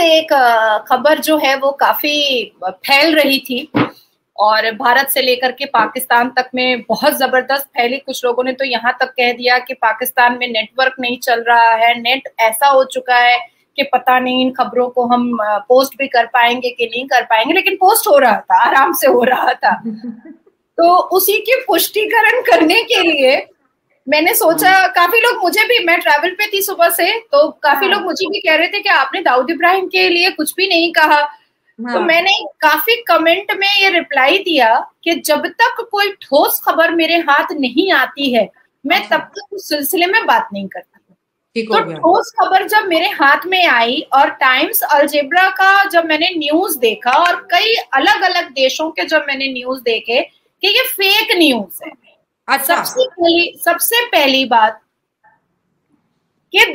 एक खबर जो है वो काफी फैल रही थी और भारत से लेकर के पाकिस्तान तक में बहुत जबरदस्त फैली। कुछ लोगों ने तो यहाँ तक कह दिया कि पाकिस्तान में नेटवर्क नहीं चल रहा है, नेट ऐसा हो चुका है कि पता नहीं इन खबरों को हम पोस्ट भी कर पाएंगे कि नहीं कर पाएंगे, लेकिन पोस्ट हो रहा था, आराम से हो रहा था। तो उसी की पुष्टिकरण करने के लिए मैंने सोचा, काफी लोग मुझे भी, मैं ट्रैवल पे थी सुबह से, तो काफी लोग मुझे भी कह रहे थे कि आपने दाऊद इब्राहिम के लिए कुछ भी नहीं कहा। तो मैंने काफी कमेंट में ये रिप्लाई दिया कि जब तक कोई ठोस खबर मेरे हाथ नहीं आती है मैं तब तक उस सिलसिले में बात नहीं करती। तो ठोस खबर जब मेरे हाथ में आई और टाइम्स अलजेब्रा का जब मैंने न्यूज देखा और कई अलग अलग देशों के जब मैंने न्यूज देखे कि ये फेक न्यूज है। सबसे पहली बात कि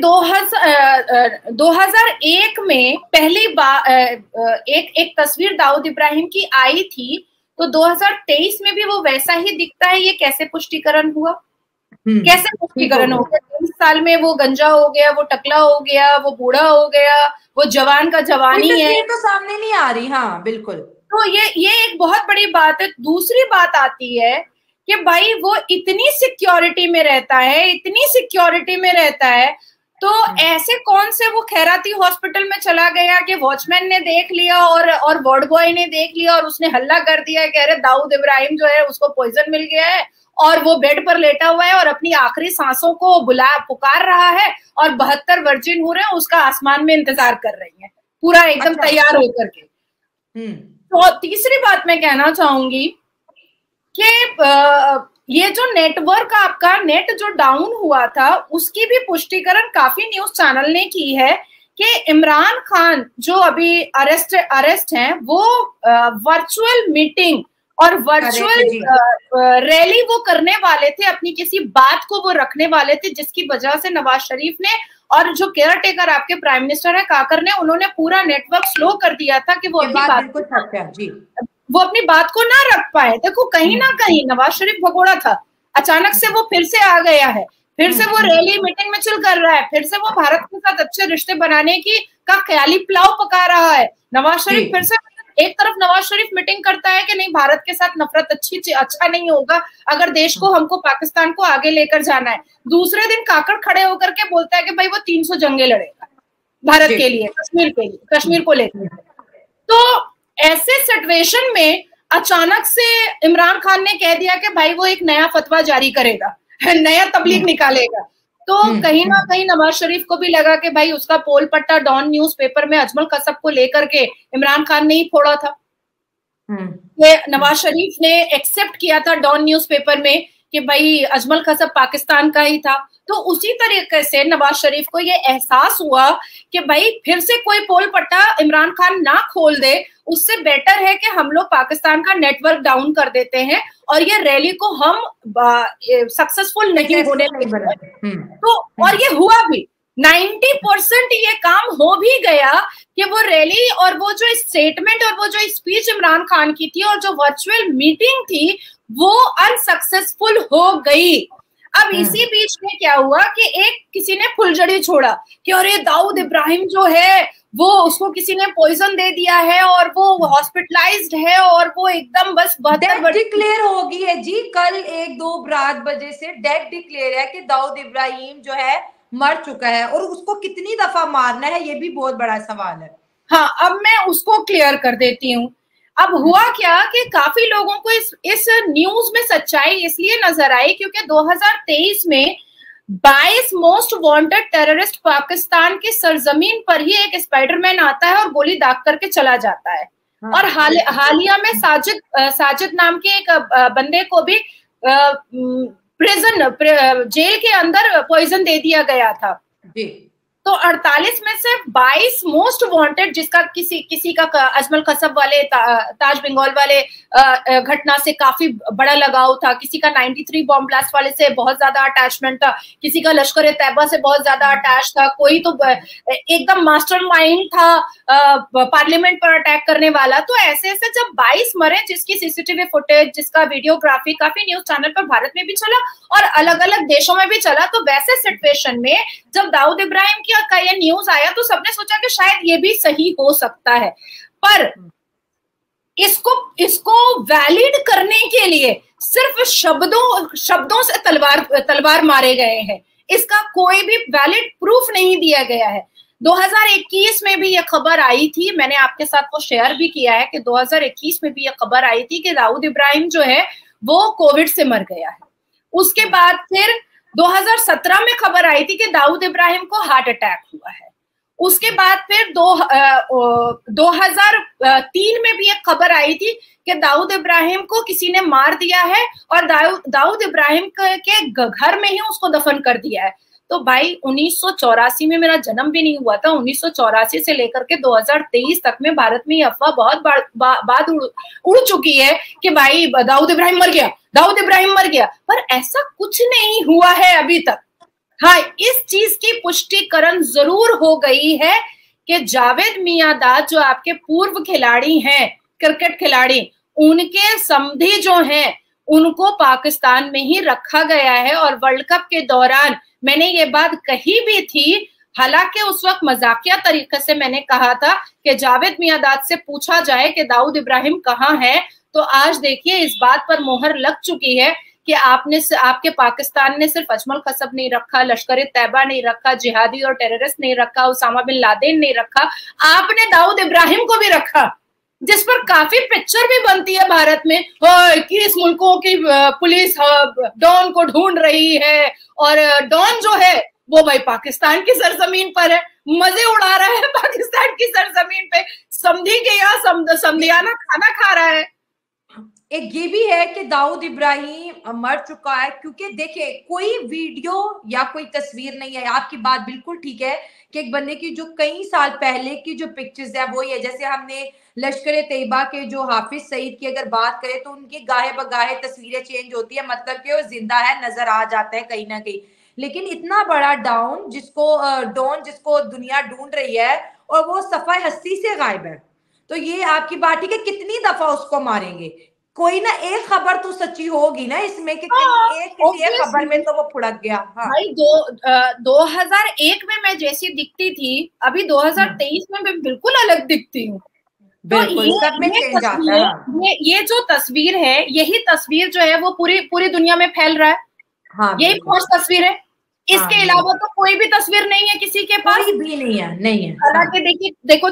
2001 में पहली बार एक तस्वीर दाऊद इब्राहिम की आई थी, तो 2023 में भी वो वैसा ही दिखता है। ये कैसे पुष्टिकरण हुआ? कैसे पुष्टिकरण हो गया? 20 साल में वो गंजा हो गया, वो टकला हो गया, वो बूढ़ा हो गया, वो जवान का जवानी है, तो सामने नहीं आ रही। हाँ बिल्कुल। तो ये एक बहुत बड़ी बात है। दूसरी बात आती है कि भाई वो इतनी सिक्योरिटी में रहता है, इतनी सिक्योरिटी में रहता है, तो ऐसे कौन से वो खैराती हॉस्पिटल में चला गया कि वॉचमैन ने देख लिया और वार्ड बॉय ने देख लिया और उसने हल्ला कर दिया कि अरे दाऊद इब्राहिम जो है उसको पॉइजन मिल गया है और वो बेड पर लेटा हुआ है और अपनी आखिरी सांसों को पुकार रहा है और 72 वर्जिन हो रहे हैं उसका आसमान में इंतजार कर रही है, पूरा एकदम तैयार होकर के। तो तीसरी बात मैं कहना चाहूंगी कि ये जो नेटवर्क आपका नेट जो डाउन हुआ था उसकी भी पुष्टिकरण काफी न्यूज चैनल ने की है कि इमरान खान जो अभी अरेस्ट हैं वो वर्चुअल मीटिंग और वर्चुअल रैली वो करने वाले थे, अपनी किसी बात को वो रखने वाले थे, जिसकी वजह से नवाज शरीफ ने और जो केयर टेकर आपके प्राइम मिनिस्टर है काकर ने, उन्होंने पूरा नेटवर्क स्लो कर दिया था कि वो अपनी बात को ना रख पाए। देखो कहीं ना कहीं नवाज शरीफ भगोड़ा था, अचानक से वो फिर से आ गया है, फिर से वो रैली मीटिंग में चल कर रहा है, फिर से वो भारत के साथ अच्छे रिश्ते बनाने की का ख्याली पुलाव पका रहा है। नवाज शरीफ फिर से, एक तरफ नवाज शरीफ मीटिंग करता है कि नहीं भारत के साथ नफरत अच्छा नहीं होगा अगर देश को हमको पाकिस्तान को आगे लेकर जाना है, दूसरे दिन काकड़ खड़े होकर के बोलता है कि भाई वो 300 जंगे लड़ेगा भारत के लिए, कश्मीर को लेकर। तो ऐसे सिचुएशन में अचानक से इमरान खान ने कह दिया कि भाई वो एक नया फतवा जारी करेगा, नया तबलीग निकालेगा। तो कहीं ना कहीं नवाज शरीफ को भी लगा कि भाई उसका पोल पट्टा डॉन न्यूज़पेपर में अजमल कसब को लेकर के इमरान खान ने ही फोड़ा था। ये नवाज शरीफ ने एक्सेप्ट किया था डॉन न्यूज़पेपर में कि भाई अजमल कसब पाकिस्तान का ही था। तो उसी तरीके से नवाज शरीफ को ये एहसास हुआ कि भाई फिर से कोई पोल पट्टा इमरान खान ना खोल दे, उससे बेटर है कि हम लोग पाकिस्तान का नेटवर्क डाउन कर देते हैं और ये रैली को हम सक्सेसफुल नहीं होने देंगे। तो और ये हुआ भी, 90% ये काम हो भी गया कि वो रैली और वो जो स्टेटमेंट और वो जो स्पीच इमरान खान की थी और जो वर्चुअल मीटिंग थी वो अनसक्सेसफुल हो गई। अब इसी बीच में क्या हुआ कि एक किसी ने फुलझड़ी छोड़ा कि अरे दाऊद इब्राहिम जो है वो उसको किसी ने पॉइजन दे दिया है और वो हॉस्पिटलाइज्ड है और वो एकदम बस डेथ डिक्लेयर हो गई है जी। कल 1-2 रात बजे से डेथ डिक्लेयर है कि दाऊद इब्राहिम जो है मर चुका है और उसको कितनी दफा मारना है ये भी बहुत बड़ा सवाल है। हाँ, अब मैं उसको क्लियर कर देती हूँ। अब हुआ क्या कि काफी लोगों को इस न्यूज में सच्चाई इसलिए नजर आई क्योंकि 2023 में 22 मोस्ट वांटेड टेररिस्ट पाकिस्तान की सरजमीन पर ही एक स्पाइडरमैन आता है और गोली दाग करके चला जाता है। और हालिया में साजिद नाम के एक बंदे को भी जेल के अंदर पॉइजन दे दिया गया था जी। तो 48 में से 22 मोस्ट वांटेड, जिसका किसी का अजमल कसब वाले ताज बंगाल वाले घटना से काफी बड़ा लगाव था, किसी का 93 बॉम्ब ब्लास्ट वाले से बहुत ज्यादा अटैचमेंट था, किसी का लश्कर तैयबा से बहुत ज्यादा अटैच था, कोई तो एकदम मास्टरमाइंड था पार्लियामेंट पर अटैक करने वाला। तो ऐसे जब 22 मरे, जिसकी सीसीटीवी फुटेज, जिसका वीडियोग्राफी काफी न्यूज चैनल पर भारत में भी चला और अलग अलग देशों में भी चला, तो वैसे सिचुएशन में जब दाऊद इब्राहिम का ये न्यूज आया तो सबने सोचा कि शायद ये भी सही हो सकता है, पर इसको वैलिड करने के लिए सिर्फ शब्दों से तलवार मारे गए हैं। इसका कोई भी वैलिड प्रूफ नहीं दिया गया है। 2021 में भी ये खबर आई थी, मैंने आपके साथ वो शेयर भी किया है कि 2021 में भी ये खबर आई थी कि दाऊद इब्राहिम जो है वो कोविड से मर गया है। उसके बाद फिर 2017 में खबर आई थी कि दाऊद इब्राहिम को हार्ट अटैक हुआ है। उसके बाद फिर 2003 में भी एक खबर आई थी कि दाऊद इब्राहिम को किसी ने मार दिया है और दाऊद इब्राहिम के घर में ही उसको दफन कर दिया है। तो भाई 1984 में मेरा जन्म भी नहीं हुआ था, 1984 से लेकर के 2023 तक में भारत में ये अफवाह बहुत बात उड़ चुकी है कि भाई दाऊद इब्राहिम मर गया, दाऊद इब्राहिम मर गया, पर ऐसा कुछ नहीं हुआ है अभी तक। हाँ, इस चीज की पुष्टिकरण जरूर हो गई है कि जावेद मियांदाद जो आपके पूर्व खिलाड़ी हैं, क्रिकेट खिलाड़ी, उनके समधी जो हैं उनको पाकिस्तान में ही रखा गया है। और वर्ल्ड कप के दौरान मैंने ये बात कही भी थी, हालांकि उस वक्त मजाकिया तरीके से मैंने कहा था कि जावेद मियांदाद से पूछा जाए कि दाऊद इब्राहिम कहाँ है, तो आज देखिए इस बात पर मोहर लग चुकी है कि आपके पाकिस्तान ने सिर्फ अजमल कसब नहीं रखा, लश्कर तैयबा नहीं रखा, जिहादी और टेररिस्ट नहीं रखा, उसामा बिन लादेन नहीं रखा, आपने दाऊद इब्राहिम को भी रखा, जिस पर काफी पिक्चर भी बनती है भारत में। 21 मुल्कों की पुलिस डॉन को ढूंढ रही है और डॉन जो है वो भाई पाकिस्तान की सरजमीन पर है, मजे उड़ा रहा है पाकिस्तान की सरजमीन पे, समधी के यहाँ समधियाना खाना खा रहा है। एक ये भी है कि दाऊद इब्राहिम मर चुका है, क्योंकि देखिए कोई वीडियो या कोई तस्वीर नहीं है। आपकी बात बिल्कुल ठीक है कि एक बंदे की जो कई साल पहले की जो पिक्चर्स है वो ही है। जैसे हमने लश्कर तैयबा के जो हाफिज सईद की अगर बात करें तो उनकी गाहे बगाहे तस्वीरें चेंज होती है, मतलब कि वो जिंदा है, नजर आ जाता है कहीं ना कहीं। लेकिन इतना बड़ा डॉन जिसको दुनिया ढूंढ रही है और वो सफाई हस्ती से गायब है, तो ये आपकी बात ठीक है, कितनी दफा उसको मारेंगे? कोई ना एक खबर तो सच्ची होगी ना इसमें कि किसी एक खबर में तो वो फुड़क गया। हाँ। भाई 2001 में मैं जैसी दिखती थी, अभी 2023 में मैं बिल्कुल अलग दिखती हूँ। बिल्कुल, सब में चेंज आता है। ये जो तस्वीर है, यही तस्वीर जो है वो पूरी दुनिया में फैल रहा है। हाँ, यही फर्स्ट तस्वीर है, इसके अलावा तो कोई भी तस्वीर नहीं है किसी के पास, कोई भी नहीं है। हालांकि देखो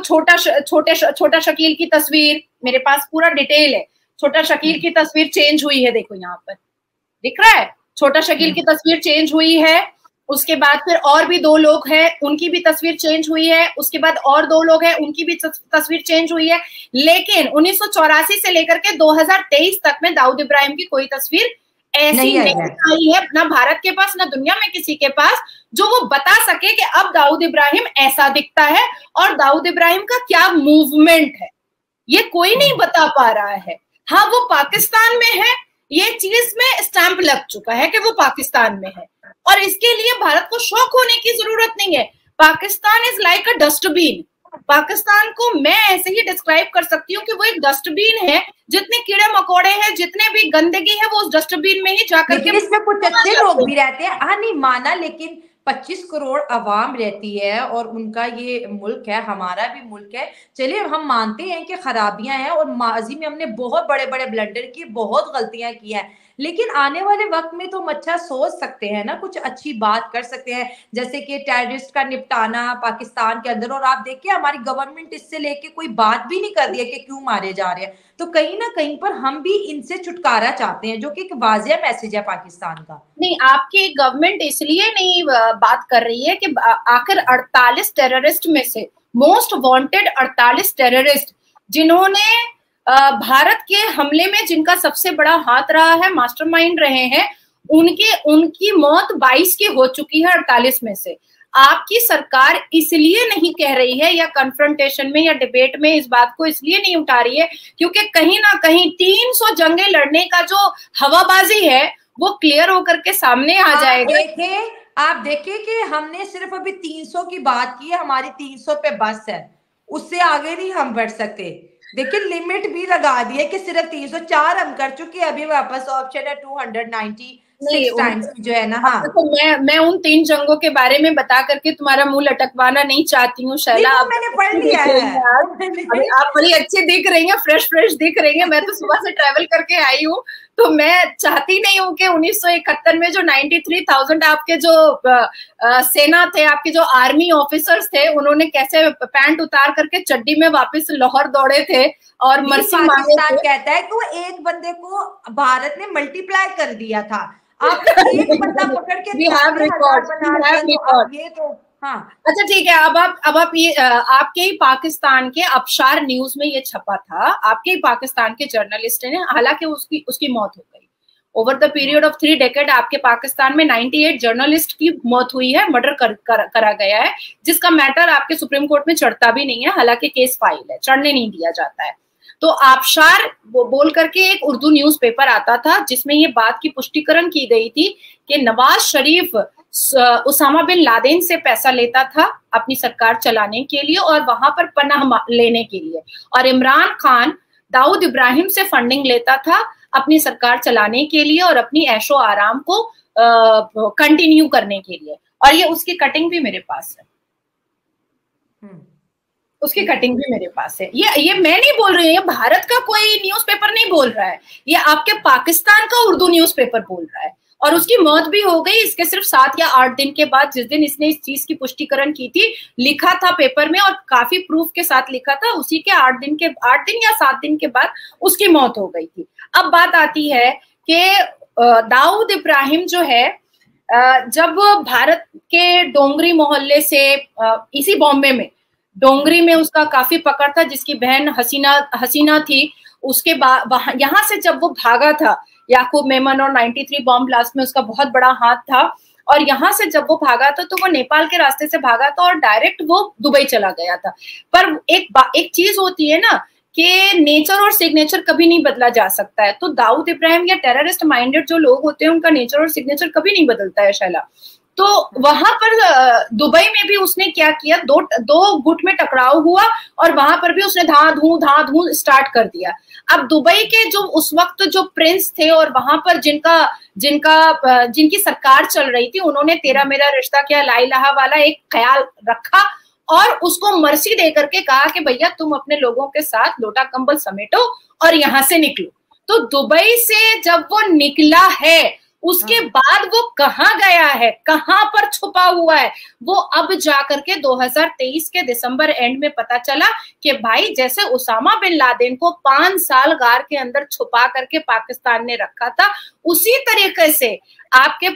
छोटा शकील की तस्वीर मेरे पास पूरा डिटेल है। छोटा शकील की तस्वीर चेंज हुई है, देखो यहाँ पर दिख रहा है, छोटा शकील की तस्वीर चेंज हुई है। उसके बाद फिर और भी 2 लोग हैं, उनकी भी तस्वीर चेंज हुई है। उसके बाद और 2 लोग हैं, उनकी भी तस्वीर चेंज हुई है। लेकिन 1984 से लेकर के 2023 तक में दाऊद इब्राहिम की कोई तस्वीर ऐसी नहीं आई है, ना भारत के पास ना दुनिया में किसी के पास, जो वो बता सके कि अब दाऊद इब्राहिम ऐसा दिखता है और दाऊद इब्राहिम का क्या मूवमेंट है, ये कोई नहीं बता पा रहा है। हाँ, वो पाकिस्तान में है, ये चीज में स्टैंप लग चुका है कि वो पाकिस्तान में है, और इसके लिए भारत को शौक होने की जरूरत नहीं है। Pakistan is like a dustbin. Pakistan को मैं ऐसे ही डिस्क्राइब कर सकती हूँ कि वो एक डस्टबिन है, जितने कीड़े मकोड़े हैं, जितने भी गंदगी है, वो उस डस्टबिन में ही जाकर के, इसमें कुछ अच्छे लोग भी रहते हैं। हाँ, नहीं माना, लेकिन 25 करोड़ आवाम रहती है और उनका ये मुल्क है, हमारा भी मुल्क है। चलिए हम मानते हैं कि खराबियां हैं और माजी में हमने बहुत बड़े बड़े ब्लंडर किए, बहुत गलतियां की हैं, लेकिन आने वाले वक्त में तो हम अच्छा सोच सकते हैं ना, कुछ अच्छी बात कर सकते हैं, जैसे कि टेररिस्ट का निपटाना पाकिस्तान के अंदर। और आप देखिए हमारी गवर्नमेंट इससे लेके कोई बात भी नहीं कर रही है कि क्यों मारे जा रहे हैं, तो कहीं ना कहीं पर हम भी इनसे छुटकारा चाहते हैं, जो कि एक वाजिया मैसेज है पाकिस्तान का। नहीं, आपकी गवर्नमेंट इसलिए नहीं बात कर रही है कि आखिर 48 टेररिस्ट में से मोस्ट वांटेड 48 टेररिस्ट जिन्होंने भारत के हमले में जिनका सबसे बड़ा हाथ रहा है, मास्टरमाइंड रहे हैं, उनकी मौत 22 की हो चुकी है 48 में से। आपकी सरकार इसलिए नहीं कह रही है या कन्फ्रंटेशन में या डिबेट में इस बात को इसलिए नहीं उठा रही है क्योंकि कहीं ना कहीं 300 जंगें लड़ने का जो हवाबाजी है वो क्लियर होकर के सामने आ जाएगा। आप देखें कि हमने सिर्फ अभी 300 की बात की है, हमारी 300 पे बस है, उससे आगे नहीं हम बढ़ सकते। देखिए लिमिट भी लगा दी है कि सिर्फ 304 हम कर चुके हैं, अभी वापस ऑप्शन है 290 6 टाइम्स जो है ना। हाँ, तो मैं उन 3 जंगों के बारे में बता करके तुम्हारा मुंह लटकवाना नहीं चाहती हूँ शैला। वो मैंने पढ़ लिया है। अभी आप बड़ी अच्छी दिख रही हैं, फ्रेश दिख रही हैं। मैं तो सुबह से ट्रैवल करके आई हूँ, तो मैं चाहती नहीं हूँ कि 1971 में जो 93,000 आपके जो सेना थे, आपके जो आर्मी ऑफिसर्स थे, उन्होंने कैसे पैंट उतार करके चड्डी में वापस लाहौर दौड़े थे और मर्सी मांगे थे। कहता है कि वो एक बंदे को भारत ने मल्टीप्लाई कर दिया था। आपने एक बंदा पकड़ के ये तो हाँ। अच्छा ठीक है, अब आप ये आपके ही पाकिस्तान के अबशार न्यूज में ये छपा था, आपके ही पाकिस्तान के जर्नलिस्ट ने, हालांकि उसकी मौत हो गई। Over the period of 3 decade आपके पाकिस्तान में 98 जर्नलिस्ट की मौत हुई है, मर्डर करा गया है, जिसका मैटर आपके सुप्रीम कोर्ट में चढ़ता भी नहीं है, हालांकि केस फाइल है, चढ़ने नहीं दिया जाता है। तो आबशार बोल करके एक उर्दू न्यूज़पेपर आता था जिसमें ये बात की पुष्टिकरण की गई थी कि Nawaz Sharif Osama bin Laden से पैसा लेता था अपनी सरकार चलाने के लिए और वहां पर पनाह लेने के लिए, और इमरान खान दाऊद इब्राहिम से फंडिंग लेता था अपनी सरकार चलाने के लिए और अपनी ऐशो आराम को कंटिन्यू करने के लिए। और ये उसकी कटिंग भी मेरे पास है, उसकी कटिंग भी मेरे पास है। ये मैं नहीं बोल रही हूँ, ये भारत का कोई न्यूज़पेपर नहीं बोल रहा है, ये आपके पाकिस्तान का उर्दू न्यूज़पेपर बोल रहा है। और उसकी मौत भी हो गई इसके सिर्फ 7 या 8 दिन के बाद, जिस दिन इसने इस चीज की पुष्टिकरण की थी, लिखा था पेपर में और काफी प्रूफ के साथ लिखा था, उसी के 8 दिन या 7 दिन के बाद उसकी मौत हो गई थी। अब बात आती है कि दाऊद इब्राहिम जो है, जब भारत के डोंगरी मोहल्ले से, इसी बॉम्बे में डोंगरी में उसका काफी पकड़ था, जिसकी बहन हसीना थी, उसके बाद यहाँ से जब वो भागा था, याकूब मेमन और 93 बॉम्ब ब्लास्ट में उसका बहुत बड़ा हाथ था, और यहाँ से जब वो भागा था तो वो नेपाल के रास्ते से भागा था और डायरेक्ट वो दुबई चला गया था। पर एक चीज होती है ना कि नेचर और सिग्नेचर कभी नहीं बदला जा सकता है। तो दाऊद इब्राहिम या टेररिस्ट माइंडेड जो लोग होते हैं उनका नेचर और सिग्नेचर कभी नहीं बदलता है शैला। तो वहां पर दुबई में भी उसने क्या किया, दो गुट में टकराव हुआ और वहां पर भी उसने धा धू स्टार्ट कर दिया। अब दुबई के जो उस वक्त जो प्रिंस थे और वहां पर जिनकी सरकार चल रही थी, उन्होंने तेरा मेरा रिश्ता क्या ला इलाहा वाला एक ख्याल रखा और उसको मर्सी दे करके कहा कि भैया तुम अपने लोगों के साथ लोटा कंबल समेटो और यहाँ से निकलो। तो दुबई से जब वो निकला है उसके बाद वो कहाँ गया है, कहाँ पर छुपा हुआ है, वो अब जाकर के 2023 के दिसंबर एंड में पता चला कि भाई जैसे उसामा बिन लादेन को 5 साल गार के अंदर छुपा करके पाकिस्तान ने रखा था, उसी तरीके से आपके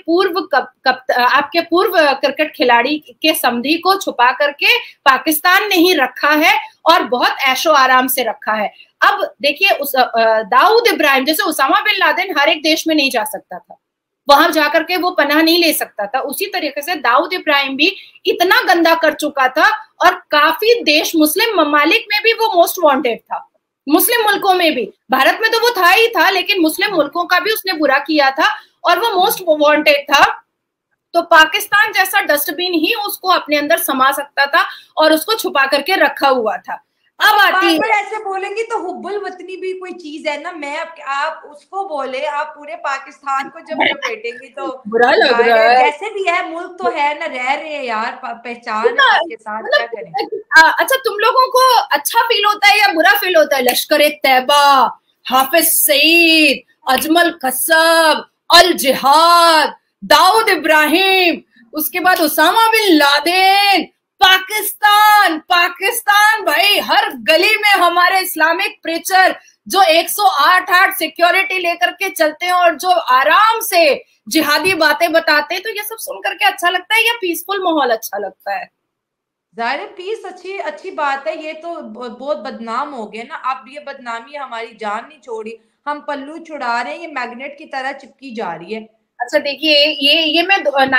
पूर्व क्रिकेट खिलाड़ी के समधी को छुपा करके पाकिस्तान ने ही रखा है और बहुत ऐशो आराम से रखा है। अब देखिए दाऊद इब्राहिम, जैसे उसामा बिन लादेन हर एक देश में नहीं जा सकता था, वहां जाकर के वो पनाह नहीं ले सकता था, उसी तरीके से दाऊद इब्राहिम भी इतना गंदा कर चुका था और काफी देश, मुस्लिम ममालिक में भी वो मोस्ट वांटेड था, मुस्लिम मुल्कों में भी, भारत में तो वो था ही था लेकिन मुस्लिम मुल्कों का भी उसने बुरा किया था और वो मोस्ट वांटेड था। तो पाकिस्तान जैसा डस्टबिन ही उसको अपने अंदर समा सकता था और उसको छुपा करके रखा हुआ था। अब आती है, ऐसे बोलेंगी तो हुब्बुल वतनी भी कोई चीज है ना, मैं आप उसको बोले, आप पूरे पाकिस्तान को जब लपेटेंगे तो बुरा लग रहा है। जैसे भी है मुल्क तो है ना, रह रहे हैं यार, पहचान है उसके साथ, क्या करें। अच्छा तुम लोगों को अच्छा फील होता है या बुरा फील होता है? लश्कर तैयबा, हाफिज सईद, अजमल कसब, अल जिहाद, दाऊद इब्राहिम, उसके बाद उसामा बिन लादेन, पाकिस्तान भाई, हर गली में हमारे इस्लामिक प्रीचर जो 108 सिक्योरिटी लेकर के चलते हैं और जो आराम से जिहादी बातें बताते हैं, तो ये सब सुन करके अच्छा लगता है या पीसफुल माहौल अच्छा लगता है? जाहिर पीस अच्छी बात है, ये तो बहुत बदनाम हो गए ना। अब ये बदनामी हमारी जान नहीं छोड़ी, हम पल्लू छुड़ा रहे हैं, ये मैग्नेट की तरह चिपकी जा रही है। अच्छा देखिए, ये मैं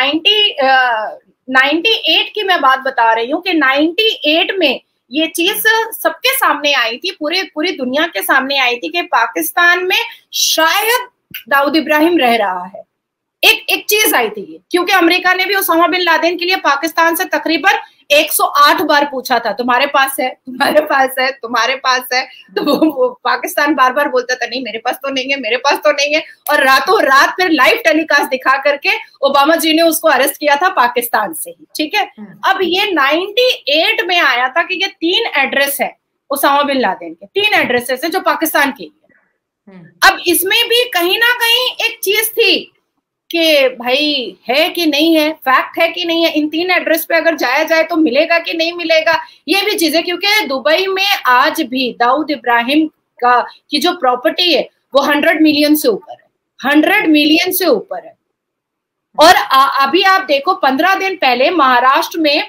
98 की मैं बात बता रही हूँ कि 98 में ये चीज सबके सामने आई थी, पूरी दुनिया के सामने आई थी कि पाकिस्तान में शायद दाऊद इब्राहिम रह रहा है। एक चीज आई थी, क्योंकि अमेरिका ने भी उसामा बिन लादेन के लिए पाकिस्तान से तकरीबन 108 बार पूछा था तुम्हारे पास है, तुम्हारे पास है, तुम्हारे पास है, तो वो पाकिस्तान बार बार बोलता था नहीं मेरे पास तो नहीं है, मेरे पास तो नहीं है, और रातों रात फिर लाइव टेलीकास्ट दिखा करके ओबामा जी ने उसको अरेस्ट किया था पाकिस्तान से ही, ठीक है। अब ये 98 में आया था कि ये 3 एड्रेस है ओसामा बिन लादेन के, 3 एड्रेसेस है जो पाकिस्तान के है। अब इसमें भी कहीं ना कहीं एक चीज थी कि भाई है कि नहीं है, फैक्ट है कि नहीं है, इन 3 एड्रेस पे अगर जाया जाए तो मिलेगा कि नहीं मिलेगा, ये भी चीजें, क्योंकि दुबई में आज भी दाऊद इब्राहिम का की जो प्रॉपर्टी है वो 100 मिलियन से ऊपर है, 100 मिलियन से ऊपर है। और अभी आप देखो 15 दिन पहले महाराष्ट्र में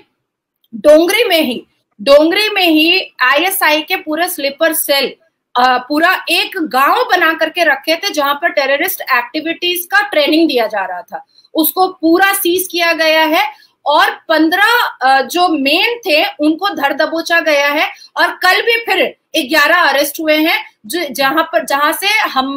डोंगरी में ही ISI के पूरे स्लीपर सेल पूरा एक गांव बना करके रखे थे जहां पर टेररिस्ट एक्टिविटीज का ट्रेनिंग दिया जा रहा था, उसको पूरा सीज किया गया है और 15 जो मेन थे उनको धर दबोचा गया है। और कल भी फिर 11 अरेस्ट हुए हैं जहां से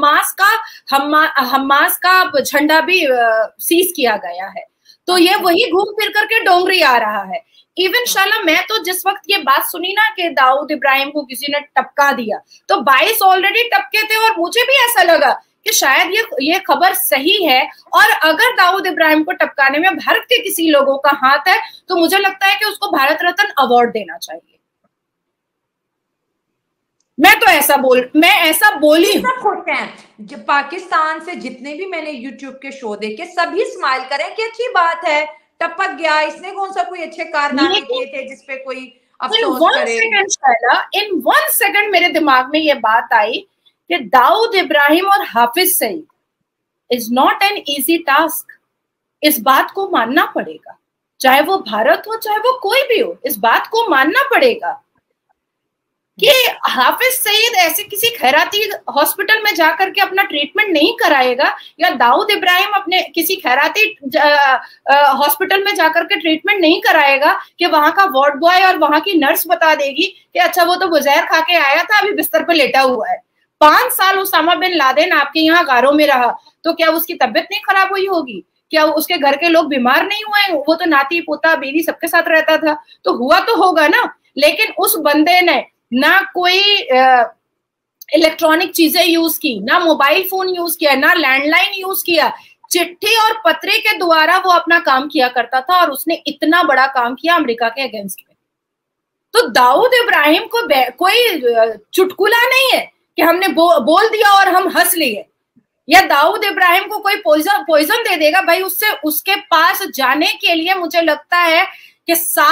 हमास का झंडा भी सीज किया गया है। तो ये वही घूम फिर करके डोंगरी आ रहा है। इवन शाला मैं तो जिस वक्त ये बात सुनी ना कि दाऊद इब्राहिम को किसी ने टपका दिया, तो 22 ऑलरेडी टपके थे और मुझे भी ऐसा लगा कि शायद ये खबर सही है, और अगर दाऊद इब्राहिम को टपकाने में भारत के किसी लोगों का हाथ है तो मुझे लगता है कि उसको भारत रत्न अवार्ड देना चाहिए। मैं ऐसा बोली हूँ। सब खुश हैं जो पाकिस्तान से जितने भी मैंने यूट्यूब के शो देखे सभी स्माइल करें कि अच्छी बात है, टपक गया, इसने कौन सा कोई अच्छे कारनामे किए थे जिसपे कोई अफसोस करे। इन 1 सेकंड मेरे दिमाग में ये बात आई कि दाऊद इब्राहिम और Hafiz Saeed is not an easy task. इस बात को मानना पड़ेगा, चाहे वो भारत हो चाहे वो कोई भी हो, इस बात को मानना पड़ेगा कि हाफिज सईद ऐसे किसी खैराती हॉस्पिटल में जाकर के अपना ट्रीटमेंट नहीं कराएगा, या दाऊद इब्राहिम अपने किसी खैराती हॉस्पिटल में जाकर के ट्रीटमेंट नहीं कराएगा कि वहां का वार्ड बॉय और वहां की नर्स बता देगी कि अच्छा वो तो जहर खा के आया था, अभी बिस्तर पे लेटा हुआ है। 5 साल ओसामा बिन लादेन आपके यहाँ गारों में रहा, तो क्या उसकी तबीयत नहीं खराब हुई होगी? क्या उसके घर के लोग बीमार नहीं हुए? वो तो नाती पोता बीवी सबके साथ रहता था, तो हुआ तो होगा ना। लेकिन उस बंदे ने ना कोई इलेक्ट्रॉनिक चीजें यूज की, ना मोबाइल फोन यूज किया, ना लैंडलाइन यूज किया, चिट्ठी और पत्र के द्वारा वो अपना काम किया करता था, और उसने इतना बड़ा काम किया अमेरिका के अगेंस्ट में। तो दाऊद इब्राहिम को कोई चुटकुला नहीं है कि हमने बोल दिया और हम हंस लिए, या दाऊद इब्राहिम को कोई पॉइजन दे देगा। भाई उसके पास जाने के लिए मुझे लगता है कि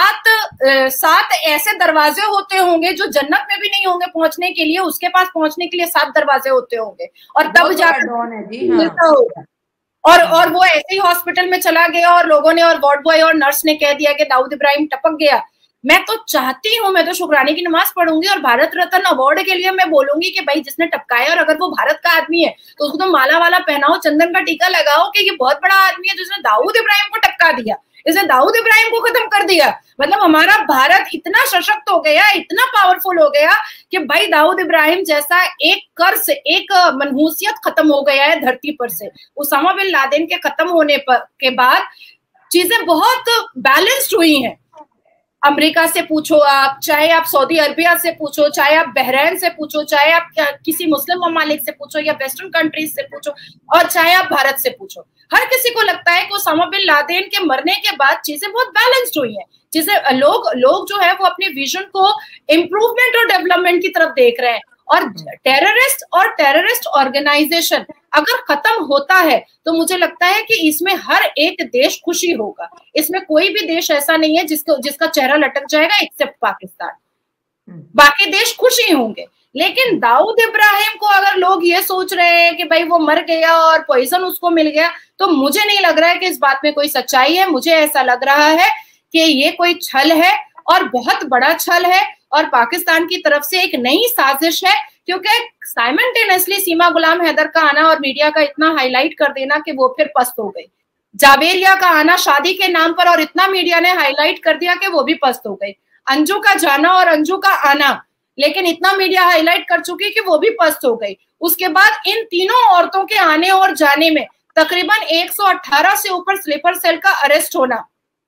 7 ऐसे दरवाजे होते होंगे जो जन्नत में भी नहीं होंगे पहुंचने के लिए, उसके पास पहुंचने के लिए 7 दरवाजे होते होंगे, और तब जाकर मिलता होगा। और वो ऐसे ही हॉस्पिटल में चला गया और लोगों ने और वार्ड बॉय और नर्स ने कह दिया कि दाऊद इब्राहिम टपक गया। मैं तो चाहती हूँ, मैं तो शुक्राने की नमाज पढ़ूंगी और भारत रत्न अवार्ड के लिए मैं बोलूंगी कि भाई जिसने टपकाया, और अगर वो भारत का आदमी है तो उसको तो माला वाला पहनाओ, चंदन का टीका लगाओ कि ये बहुत बड़ा आदमी है जिसने दाऊद इब्राहिम को टपका दिया, इसने दाऊद इब्राहिम को खत्म कर दिया। मतलब हमारा भारत इतना सशक्त हो गया, इतना पावरफुल हो गया कि भाई दाऊद इब्राहिम जैसा एक कर्ज, एक मनहूसियत खत्म हो गया है धरती पर से। ओसामा बिन लादेन के खत्म होने के बाद चीजें बहुत बैलेंस्ड हुई हैं। अमेरिका से पूछो आप, चाहे आप सऊदी अरबिया से पूछो, चाहे आप बहरीन से पूछो, चाहे आप किसी मुस्लिम ममालिक से पूछो या वेस्टर्न कंट्रीज से पूछो, और चाहे आप भारत से पूछो, हर किसी को लगता है कि ओसामा बिन लादेन के मरने के बाद चीजें बहुत बैलेंस्ड हुई हैं। चीजें लोग जो है वो अपने विजन को इम्प्रूवमेंट और डेवलपमेंट की तरफ देख रहे हैं, और टेररिस्ट ऑर्गेनाइजेशन अगर खत्म होता है तो मुझे लगता है कि इसमें हर एक देश खुशी होगा। इसमें कोई भी देश ऐसा नहीं है जिसका चेहरा लटक जाएगा एक्सेप्ट पाकिस्तान। बाकी देश खुशी होंगे। लेकिन दाऊद इब्राहिम को अगर लोग ये सोच रहे हैं कि भाई वो मर गया और पॉइजन उसको मिल गया, तो मुझे नहीं लग रहा है कि इस बात में कोई सच्चाई है। मुझे ऐसा लग रहा है कि ये कोई छल है, और बहुत बड़ा छल है, और पाकिस्तान की तरफ से एक नई साजिश है, क्योंकि साइमल्टेनियसली सीमा गुलाम हैदर का आना और मीडिया का इतना हाईलाइट कर देना कि वो फिर पस्त हो गई, जावेरिया का आना शादी के नाम पर और इतना मीडिया ने हाईलाइट कर दिया कि वो भी पस्त हो गई, अंजू का जाना और अंजू का आना लेकिन इतना मीडिया हाईलाइट कर चुकी कि वो भी पस्त हो गई। उसके बाद इन तीनों औरतों के आने और जाने में तकरीबन 118 से ऊपर स्लीपर सेल का अरेस्ट होना,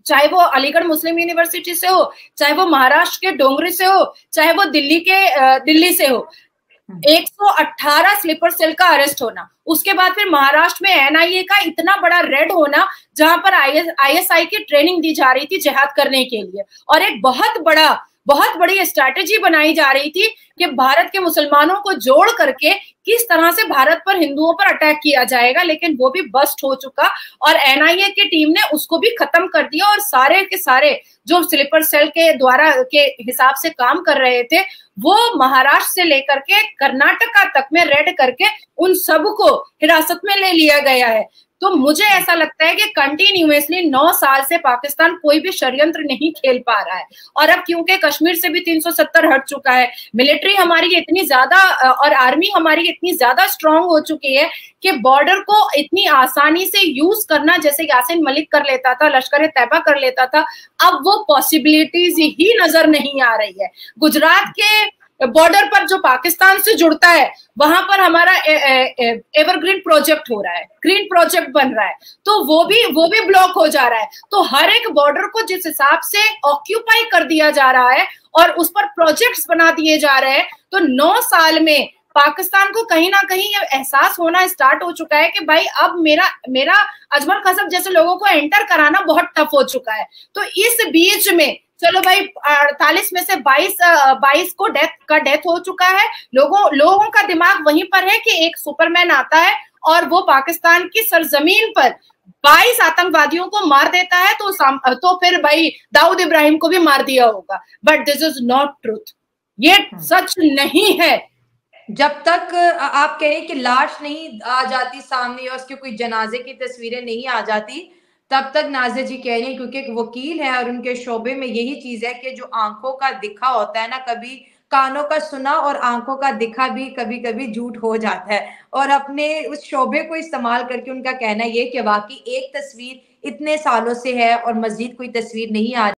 चाहे वो अलीगढ़ मुस्लिम यूनिवर्सिटी से हो, चाहे वो महाराष्ट्र के डोंगरी से हो, चाहे वो दिल्ली से हो। 118 स्लीपर सेल का अरेस्ट होना, उसके बाद फिर महाराष्ट्र में एनआईए का इतना बड़ा रेड होना जहां पर आईएसआई की ट्रेनिंग दी जा रही थी जिहाद करने के लिए, और एक बहुत बड़ी स्ट्रैटेजी बनाई जा रही थी कि भारत के मुसलमानों को जोड़ करके किस तरह से भारत पर, हिंदुओं पर अटैक किया जाएगा, लेकिन वो भी बस्ट हो चुका और एनआईए की टीम ने उसको भी खत्म कर दिया। और सारे के सारे जो स्लीपर सेल के द्वारा के हिसाब से काम कर रहे थे, वो महाराष्ट्र से लेकर के कर्नाटका तक में रेड करके उन सबको हिरासत में ले लिया गया है। तो मुझे ऐसा लगता है कि कंटिन्यूअसली 9 साल से पाकिस्तान कोई भी षड्यंत्र नहीं खेल पा रहा है। और अब क्योंकि कश्मीर से भी 370 हट चुका है, मिलिट्री हमारी इतनी ज्यादा और आर्मी हमारी इतनी ज्यादा स्ट्रांग हो चुकी है कि बॉर्डर को इतनी आसानी से यूज करना, जैसे यासीन मलिक कर लेता था, लश्कर ए तैयबा कर लेता था, अब वो पॉसिबिलिटीज ही नजर नहीं आ रही है। गुजरात के बॉर्डर पर जो पाकिस्तान से जुड़ता है, वहां पर हमारा एवरग्रीन प्रोजेक्ट हो रहा है, ग्रीन प्रोजेक्ट बन रहा है, तो वो भी ब्लॉक हो जा रहा है। तो हर एक बॉर्डर को जिस हिसाब से ऑक्यूपाई कर दिया जा रहा है और उस पर प्रोजेक्ट्स बना दिए जा रहे हैं, तो 9 साल में पाकिस्तान को कहीं ना कहीं ये एहसास होना स्टार्ट हो चुका है कि भाई अब मेरा अजमल कसब जैसे लोगों को एंटर कराना बहुत टफ हो चुका है। तो इस बीच में चलो भाई 48 में से 22 को डेथ हो चुका है। लोगों का दिमाग वहीं पर है कि एक सुपरमैन आता है और वो पाकिस्तान की सरजमीन पर 22 आतंकवादियों को मार देता है, तो फिर भाई दाऊद इब्राहिम को भी मार दिया होगा। But this is not truth, ये सच नहीं है। जब तक आप कह रहे हैं कि लाश नहीं आ जाती सामने या उसके कोई जनाजे की तस्वीरें नहीं आ जाती, तब तक नाज़िया जी कह रही हैं, क्योंकि एक वकील है और उनके शोबे में यही चीज है कि जो आंखों का दिखा होता है ना, कभी कानों का सुना और आंखों का दिखा भी कभी कभी झूठ हो जाता है। और अपने उस शोबे को इस्तेमाल करके उनका कहना ये कि वाकई एक तस्वीर इतने सालों से है और मजीद कोई तस्वीर नहीं आ